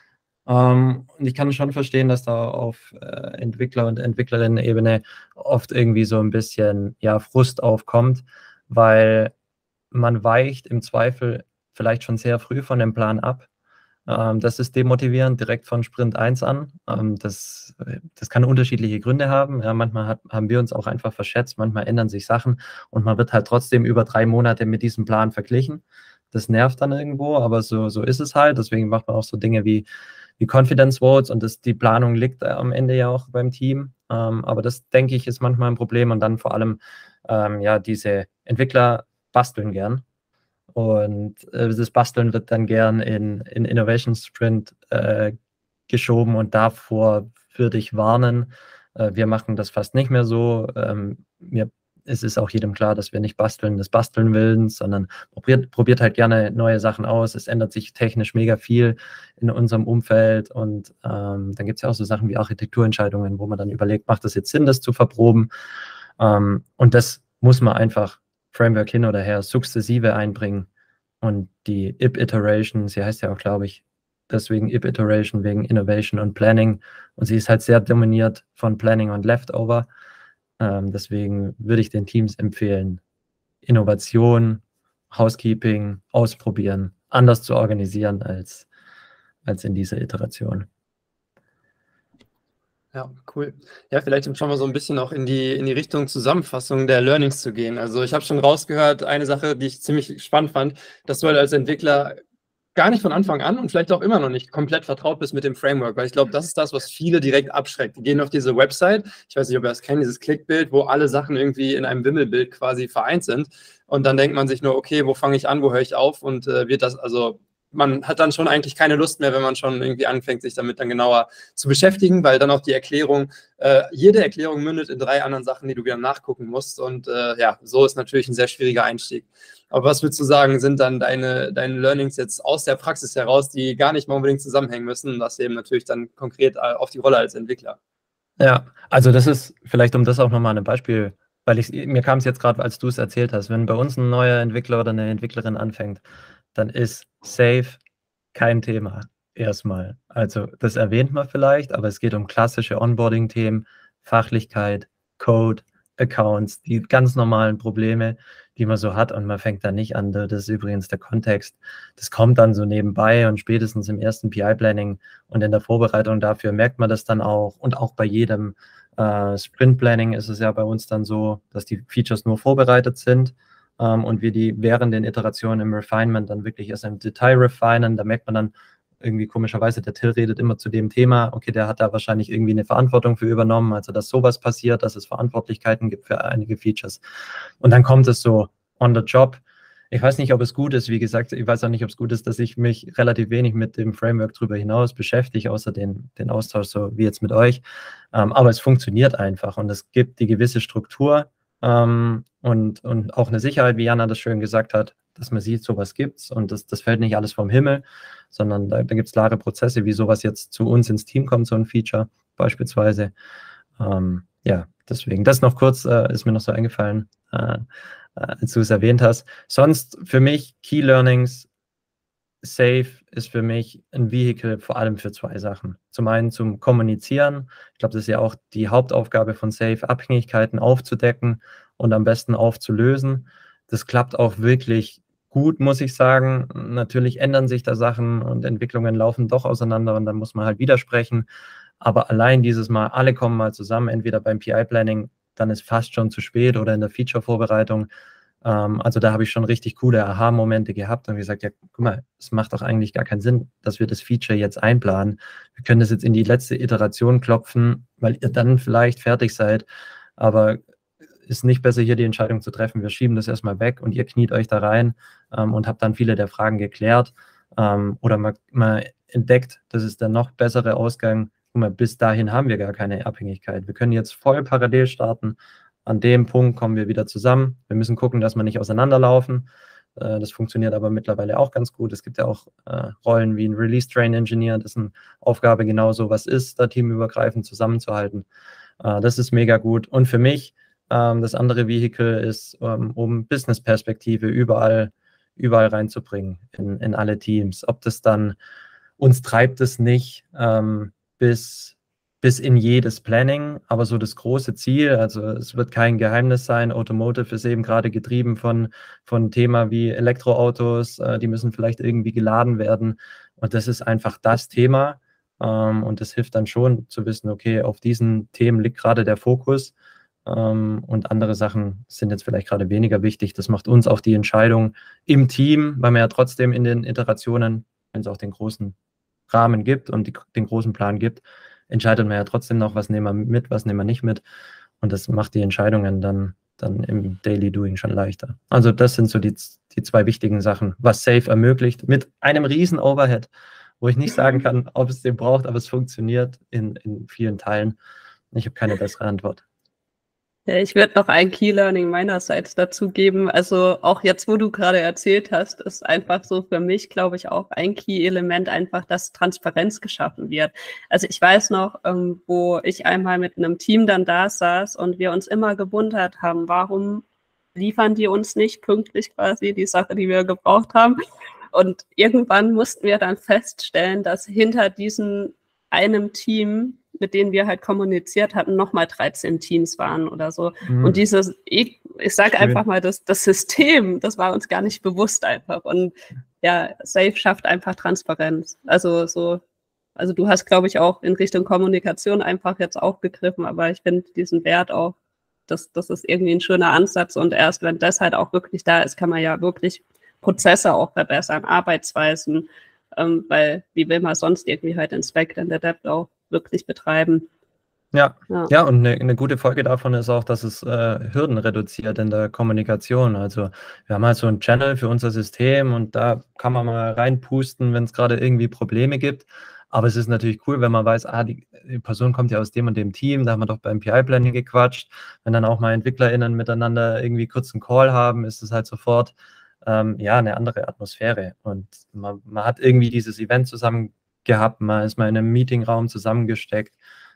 Und ich kann schon verstehen, dass da auf Entwickler- und Entwicklerinnen-Ebene oft irgendwie so ein bisschen Frust aufkommt, weil man weicht im Zweifel vielleicht schon sehr früh von dem Plan ab. Das ist demotivierend direkt von Sprint 1 an. Das kann unterschiedliche Gründe haben. Ja, manchmal haben wir uns auch einfach verschätzt, manchmal ändern sich Sachen und man wird halt trotzdem über 3 Monate mit diesem Plan verglichen. Das nervt dann irgendwo, aber so ist es halt. Deswegen macht man auch so Dinge wie Confidence Votes und die Planung liegt am Ende ja auch beim Team. Aber das, denke ich, ist manchmal ein Problem und dann vor allem diese Entwickler basteln gern. Und das Basteln wird dann gern in Innovation Sprint geschoben und davor würde ich warnen. Wir machen das fast nicht mehr so. Es ist auch jedem klar, dass wir nicht basteln des Basteln Willens, sondern probiert halt gerne neue Sachen aus. Es ändert sich technisch mega viel in unserem Umfeld und dann gibt es ja auch so Sachen wie Architekturentscheidungen, wo man dann überlegt, macht das jetzt Sinn, das zu verproben? Und das muss man einfach Framework hin oder her sukzessive einbringen. Und die IP-Iteration, sie heißt ja auch, glaube ich, deswegen IP-Iteration, wegen Innovation und Planning. Und sie ist halt sehr dominiert von Planning und Leftover. Deswegen würde ich den Teams empfehlen, Innovation, Housekeeping, ausprobieren, anders zu organisieren als in dieser Iteration. Ja, cool. Ja, vielleicht schauen wir so ein bisschen auch in die Richtung Zusammenfassung der Learnings zu gehen. Also ich habe schon rausgehört, eine Sache, die ich ziemlich spannend fand, dass du halt als Entwickler gar nicht von Anfang an und vielleicht auch immer noch nicht komplett vertraut bist mit dem Framework, weil ich glaube, das ist das, was viele direkt abschreckt. Die gehen auf diese Website, ich weiß nicht, ob ihr das kennt, dieses Klickbild, wo alle Sachen irgendwie in einem Wimmelbild quasi vereint sind und dann denkt man sich nur, okay, wo fange ich an, wo höre ich auf und wird das, also man hat dann schon eigentlich keine Lust mehr, wenn man schon irgendwie anfängt, sich damit dann genauer zu beschäftigen, weil dann auch die Erklärung, jede Erklärung mündet in 3 anderen Sachen, die du wieder nachgucken musst und ja, so ist natürlich ein sehr schwieriger Einstieg. Aber was würdest du sagen, sind dann deine Learnings jetzt aus der Praxis heraus, die gar nicht mal unbedingt zusammenhängen müssen, das eben natürlich dann konkret auf die Rolle als Entwickler? Ja, also das ist vielleicht, um das auch nochmal ein Beispiel, weil mir kam es jetzt gerade, als du es erzählt hast, wenn bei uns ein neuer Entwickler oder eine Entwicklerin anfängt, dann ist Safe kein Thema erstmal. Also das erwähnt man vielleicht, aber es geht um klassische Onboarding-Themen, Fachlichkeit, Code, Accounts, die ganz normalen Probleme, die man so hat und man fängt dann nicht an, das ist übrigens der Kontext, das kommt dann so nebenbei und spätestens im ersten PI-Planning und in der Vorbereitung dafür merkt man das dann auch und auch bei jedem Sprint-Planning ist es ja bei uns dann so, dass die Features nur vorbereitet sind und wir die während den Iterationen im Refinement dann wirklich erst im Detail refinen. Da merkt man dann irgendwie komischerweise, der Till redet immer zu dem Thema, okay, der hat da wahrscheinlich irgendwie eine Verantwortung für übernommen, also dass sowas passiert, dass es Verantwortlichkeiten gibt für einige Features. Und dann kommt es so on the job. Ich weiß nicht, ob es gut ist, wie gesagt, ich weiß auch nicht, ob es gut ist, dass ich mich relativ wenig mit dem Framework darüber hinaus beschäftige, außer den Austausch, so wie jetzt mit euch. Aber es funktioniert einfach und es gibt die gewisse Struktur, und auch eine Sicherheit, wie Jana das schön gesagt hat, dass man sieht, sowas gibt's und das fällt nicht alles vom Himmel, sondern da gibt es klare Prozesse, wie sowas jetzt zu uns ins Team kommt, so ein Feature beispielsweise. Ja, deswegen, das noch kurz ist mir noch so eingefallen, als du es erwähnt hast. Sonst für mich Key Learnings, Safe ist für mich ein Vehikel vor allem für 2 Sachen. Zum einen zum Kommunizieren. Ich glaube, das ist ja auch die Hauptaufgabe von Safe, Abhängigkeiten aufzudecken und am besten aufzulösen. Das klappt auch wirklich gut, muss ich sagen. Natürlich ändern sich da Sachen und Entwicklungen laufen doch auseinander und dann muss man halt widersprechen. Aber allein dieses Mal, alle kommen mal zusammen, entweder beim PI-Planning, dann ist fast schon zu spät oder in der Feature-Vorbereitung. Also da habe ich schon richtig coole Aha-Momente gehabt und gesagt, ja, guck mal, es macht doch eigentlich gar keinen Sinn, dass wir das Feature jetzt einplanen. Wir können das jetzt in die letzte Iteration klopfen, weil ihr dann vielleicht fertig seid, aber ist nicht besser, hier die Entscheidung zu treffen. Wir schieben das erstmal weg und ihr kniet euch da rein und habt dann viele der Fragen geklärt. Oder man entdeckt, das ist der noch bessere Ausgang. Guck mal, bis dahin haben wir gar keine Abhängigkeit. Wir können jetzt voll parallel starten. An dem Punkt kommen wir wieder zusammen. Wir müssen gucken, dass wir nicht auseinanderlaufen. Das funktioniert aber mittlerweile auch ganz gut. Es gibt ja auch Rollen wie ein Release-Train-Engineer, dessen Aufgabe genauso was ist, da teamübergreifend zusammenzuhalten. Das ist mega gut. Und für mich, das andere Vehikel ist, um Business-Perspektive überall reinzubringen in alle Teams. Ob das dann uns treibt es nicht bis in jedes Planning, aber so das große Ziel, also es wird kein Geheimnis sein, Automotive ist eben gerade getrieben von Thema wie Elektroautos, die müssen vielleicht irgendwie geladen werden und das ist einfach das Thema und das hilft dann schon zu wissen, okay, auf diesen Themen liegt gerade der Fokus und andere Sachen sind jetzt vielleicht gerade weniger wichtig. Das macht uns auch die Entscheidung im Team, weil man ja trotzdem in den Iterationen, wenn es auch den großen Rahmen gibt und den großen Plan gibt, entscheidet man ja trotzdem noch, was nehmen wir mit, was nehmen wir nicht mit. Und das macht die Entscheidungen dann im Daily Doing schon leichter. Also das sind so die zwei wichtigen Sachen, was Safe ermöglicht, mit einem riesen Overhead, wo ich nicht sagen kann, ob es den braucht, aber es funktioniert in vielen Teilen. Ich habe keine bessere Antwort. Ja, ich würde noch ein Key Learning meinerseits dazu geben. Also auch jetzt, wo du gerade erzählt hast, ist einfach so für mich, glaube ich, auch ein Key-Element einfach, dass Transparenz geschaffen wird. Also ich weiß noch, wo ich einmal mit einem Team dann da saß und wir uns immer gewundert haben, warum liefern die uns nicht pünktlich quasi die Sache, die wir gebraucht haben. Und irgendwann mussten wir dann feststellen, dass hinter diesem einem Team, mit denen wir halt kommuniziert hatten, nochmal 13 Teams waren oder so. Und dieses, ich sage einfach mal, das System, das war uns gar nicht bewusst einfach. Und ja, Safe schafft einfach Transparenz. Also du hast, glaube ich, auch in Richtung Kommunikation einfach jetzt aufgegriffen, aber ich finde diesen Wert auch, das ist irgendwie ein schöner Ansatz und erst wenn das halt auch wirklich da ist, kann man ja wirklich Prozesse auch verbessern, Arbeitsweisen, weil wie will man sonst irgendwie halt Inspect and Adapt auch wirklich betreiben. Ja, und eine gute Folge davon ist auch, dass es Hürden reduziert in der Kommunikation. Also wir haben halt so einen Channel für unser System und da kann man mal reinpusten, wenn es gerade irgendwie Probleme gibt. Aber es ist natürlich cool, wenn man weiß, die Person kommt ja aus dem und dem Team, da haben wir doch beim PI-Planning gequatscht. Wenn dann auch mal EntwicklerInnen miteinander irgendwie kurz einen Call haben, ist es halt sofort eine andere Atmosphäre. Und man hat irgendwie dieses Event zusammen gehabt, man ist mal in einem Meetingraum zusammengesteckt.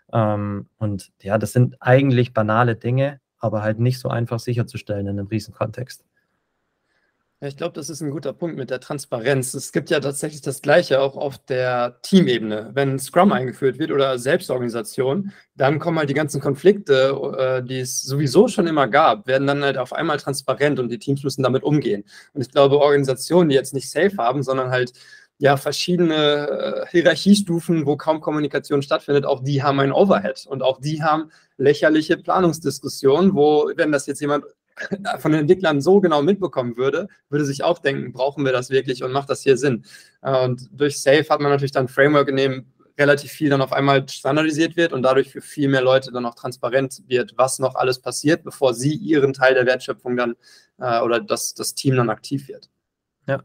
Und ja, das sind eigentlich banale Dinge, aber halt nicht so einfach sicherzustellen in einem riesen Kontext. Ja, ich glaube, das ist ein guter Punkt mit der Transparenz. Es gibt ja tatsächlich das Gleiche auch auf der Teamebene. Wenn Scrum eingeführt wird oder Selbstorganisation, dann kommen halt die ganzen Konflikte, die es sowieso schon immer gab, werden dann halt auf einmal transparent und die Teams müssen damit umgehen. Und ich glaube, Organisationen, die jetzt nicht Safe haben, sondern halt verschiedene Hierarchiestufen, wo kaum Kommunikation stattfindet, auch die haben ein Overhead und auch die haben lächerliche Planungsdiskussionen, wo, wenn das jetzt jemand von den Entwicklern so genau mitbekommen würde sich auch denken, brauchen wir das wirklich und macht das hier Sinn? Und durch Safe hat man natürlich dann ein Framework, in dem relativ viel dann auf einmal standardisiert wird und dadurch für viel mehr Leute dann auch transparent wird, was noch alles passiert, bevor sie ihren Teil der Wertschöpfung dann oder das Team dann aktiv wird. Ja.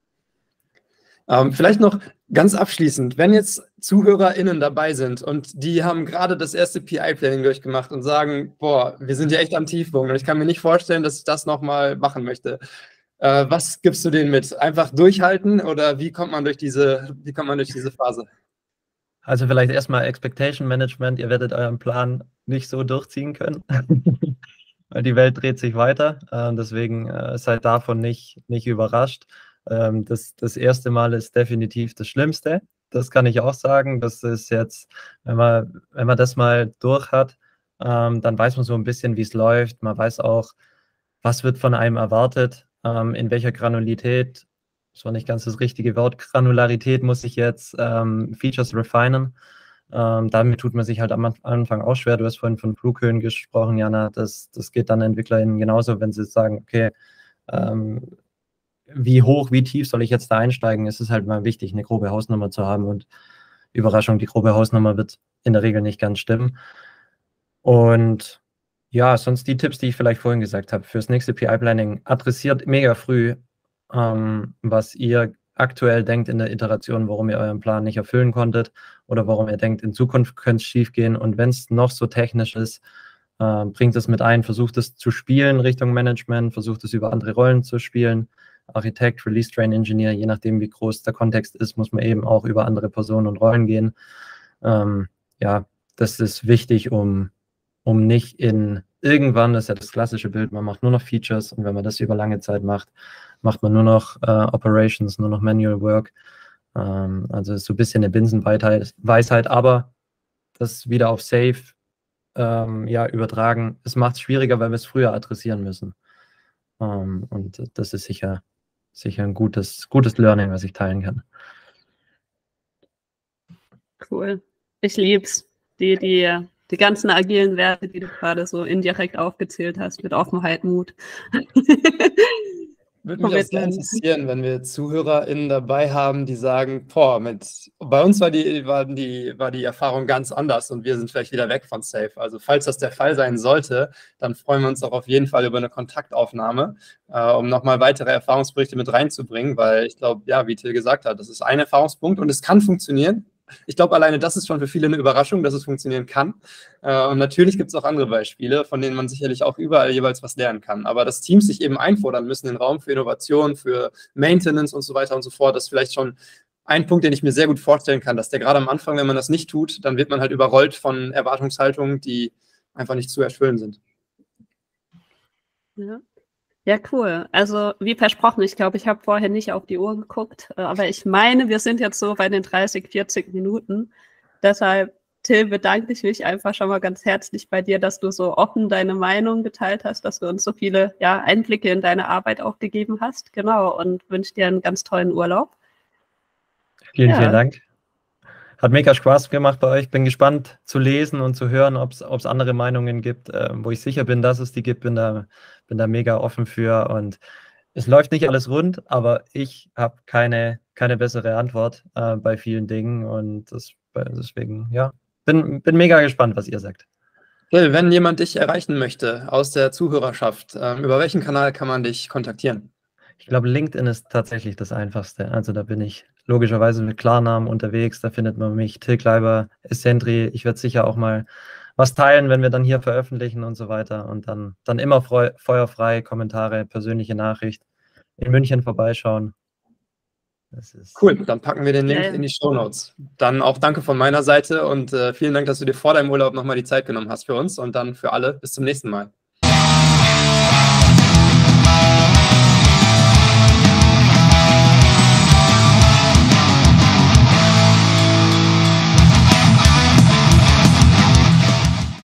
Vielleicht noch ganz abschließend, wenn jetzt ZuhörerInnen dabei sind und die haben gerade das erste PI-Planning durchgemacht und sagen, boah, wir sind ja echt am Tiefpunkt und ich kann mir nicht vorstellen, dass ich das nochmal machen möchte. Was gibst du denen mit? Einfach durchhalten oder wie kommt man durch diese Phase? Also vielleicht erstmal Expectation Management, ihr werdet euren Plan nicht so durchziehen können, weil die Welt dreht sich weiter, deswegen seid davon nicht überrascht. Das erste Mal ist definitiv das Schlimmste. Das kann ich auch sagen. Das ist jetzt, wenn man das mal durch hat, dann weiß man so ein bisschen, wie es läuft. Man weiß auch, was wird von einem erwartet, in welcher Granularität, das war nicht ganz das richtige Wort, Granularität muss ich jetzt Features refinen. Damit tut man sich halt am Anfang auch schwer. Du hast vorhin von Flughöhen gesprochen, Jana. Das geht dann EntwicklerInnen genauso, wenn sie sagen, okay, wie hoch, wie tief soll ich jetzt da einsteigen, ist es halt mal wichtig, eine grobe Hausnummer zu haben und Überraschung, die grobe Hausnummer wird in der Regel nicht ganz stimmen. Und ja, sonst die Tipps, die ich vielleicht vorhin gesagt habe, fürs nächste PI-Planning, adressiert mega früh, was ihr aktuell denkt in der Iteration, warum ihr euren Plan nicht erfüllen konntet oder warum ihr denkt, in Zukunft könnte es schief gehen und wenn es noch so technisch ist, bringt es mit ein, versucht es zu spielen Richtung Management, versucht es über andere Rollen zu spielen, Architekt, Release Train Engineer, je nachdem wie groß der Kontext ist, muss man eben auch über andere Personen und Rollen gehen. Das ist wichtig, um nicht irgendwann, das ist ja das klassische Bild, man macht nur noch Features und wenn man das über lange Zeit macht, macht man nur noch Operations, nur noch Manual Work. Also ist so ein bisschen eine Binsenweisheit, aber das wieder auf Safe übertragen, es macht es schwieriger, weil wir es früher adressieren müssen. Und das ist sicher ein gutes Learning, was ich teilen kann. Cool. Ich lieb's. Die ganzen agilen Werte, die du gerade so indirekt aufgezählt hast, mit Offenheit, Mut. Würde mich auch sehr interessieren, wenn wir ZuhörerInnen dabei haben, die sagen, boah, bei uns war die Erfahrung ganz anders und wir sind vielleicht wieder weg von Safe. Also falls das der Fall sein sollte, dann freuen wir uns auch auf jeden Fall über eine Kontaktaufnahme, um nochmal weitere Erfahrungsberichte mit reinzubringen, weil ich glaube, ja, wie Till gesagt hat, das ist ein Erfahrungspunkt und es kann funktionieren. Ich glaube, alleine das ist schon für viele eine Überraschung, dass es funktionieren kann. Und natürlich gibt es auch andere Beispiele, von denen man sicherlich auch überall jeweils was lernen kann. Aber dass Teams sich eben einfordern müssen, den Raum für Innovation, für Maintenance und so weiter und so fort, das ist vielleicht schon ein Punkt, den ich mir sehr gut vorstellen kann, dass der gerade am Anfang, wenn man das nicht tut, dann wird man halt überrollt von Erwartungshaltungen, die einfach nicht zu erfüllen sind. Ja. Ja, cool. Also wie versprochen, ich glaube, ich habe vorher nicht auf die Uhr geguckt, aber ich meine, wir sind jetzt so bei den 30, 40 Minuten. Deshalb, Till, bedanke ich mich einfach schon mal ganz herzlich bei dir, dass du so offen deine Meinung geteilt hast, dass du uns so viele Einblicke in deine Arbeit auch gegeben hast. Genau, und wünsche dir einen ganz tollen Urlaub. Vielen Dank. Hat mega Spaß gemacht bei euch. Bin gespannt zu lesen und zu hören, ob es andere Meinungen gibt, wo ich sicher bin, dass es die gibt. Bin da mega offen für. Und es läuft nicht alles rund, aber ich habe keine bessere Antwort bei vielen Dingen. Und deswegen, ja, bin mega gespannt, was ihr sagt. Till, wenn jemand dich erreichen möchte aus der Zuhörerschaft, über welchen Kanal kann man dich kontaktieren? Ich glaube, LinkedIn ist tatsächlich das Einfachste. Also da bin ich logischerweise mit Klarnamen unterwegs. Da findet man mich, Till Kleiber, Esentri. Ich werde sicher auch mal was teilen, wenn wir dann hier veröffentlichen und so weiter. Und dann immer feuerfrei, Kommentare, persönliche Nachricht. In München vorbeischauen. Das ist cool, dann packen wir den Link in die Shownotes. Dann auch danke von meiner Seite und vielen Dank, dass du dir vor deinem Urlaub nochmal die Zeit genommen hast für uns und dann für alle. Bis zum nächsten Mal.